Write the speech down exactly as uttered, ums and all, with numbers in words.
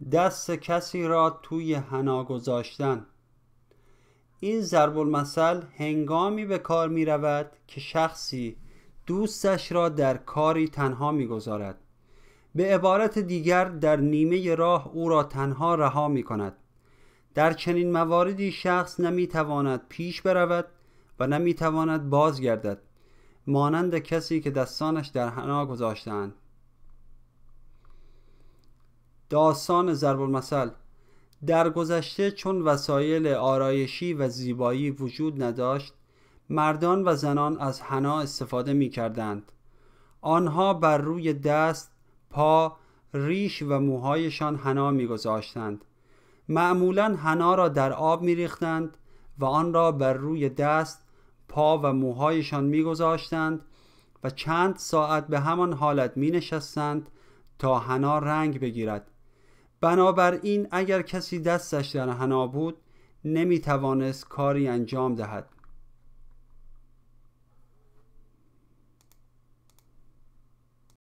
دست کسی را توی حنا گذاشتن. این ضرب المثل هنگامی به کار می رود که شخصی دوستش را در کاری تنها می گذارد. به عبارت دیگر در نیمه راه او را تنها رها می کند. در چنین مواردی شخص نمی تواند پیش برود و نمی تواند بازگردد، مانند کسی که دستانش در حنا گذاشتند. داستان ضرب المثل. در گذشته چون وسایل آرایشی و زیبایی وجود نداشت، مردان و زنان از حنا استفاده می کردند. آنها بر روی دست، پا، ریش و موهایشان حنا می گذاشتند. معمولاً حنا را در آب می ریختند و آن را بر روی دست، پا و موهایشان می گذاشتند و چند ساعت به همان حالت می نشستند تا حنا رنگ بگیرد. بنابراین اگر کسی دستش در حنا بود نمی توانست کاری انجام دهد.